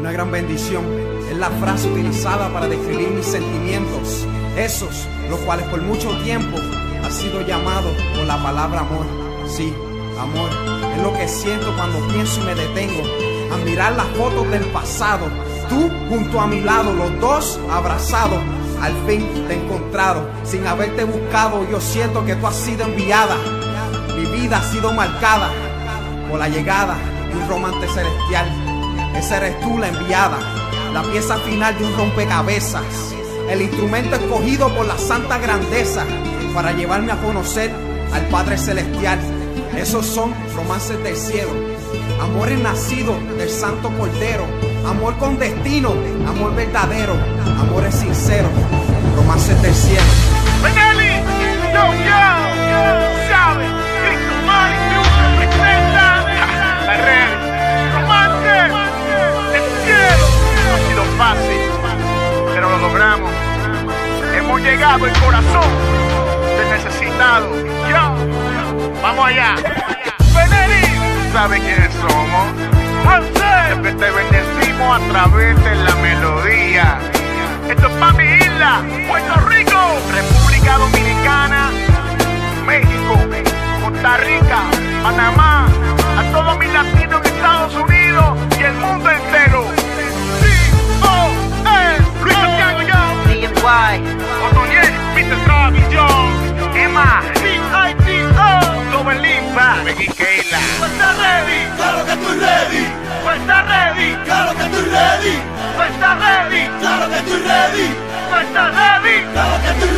Una gran bendición es la frase utilizada para describir mis sentimientos, esos los cuales por mucho tiempo ha sido llamado con la palabra amor. Sí, amor es lo que siento cuando pienso y me detengo a mirar las fotos del pasado. Tú junto a mi lado, los dos abrazados. Al fin te he encontrado, sin haberte buscado. Yo siento que tú has sido enviada. Mi vida ha sido marcada por la llegada de un romance celestial. Esa eres tú, la enviada, la pieza final de un rompecabezas, el instrumento escogido por la santa grandeza para llevarme a conocer al Padre Celestial. Esos son romances del cielo, amores nacidos del Santo Cordero, amor con destino, amor verdadero, amores sinceros, romances del cielo. Benelli, yo, ¿sabes? Cristo Mari Music presenta la red, romance del cielo. No ha sido fácil, pero lo logramos. Hemos llegado al corazón del necesitado. Vamos allá. Benelli, ¿sabes quiénes somos? Siempre te bendecimos a través de la melodía. Esto es para mi isla, Puerto Rico, República Dominicana, México, Costa Rica, Panamá, a todos mis latinos en Estados Unidos y el mundo entero. C.O.E. Luis Santiago, yo. DMY, Otoniel, Mr. Travis, yo. Emma, C.I.T.O. Doble Limpa, Becky Keila. ¿Tú estás ready? Claro que estoy ready. ¿Tú estás ready? Claro que estoy ready. ¿Tú estás ready? Claro que estoy ready. ¿Tú estás ready? Claro que estoy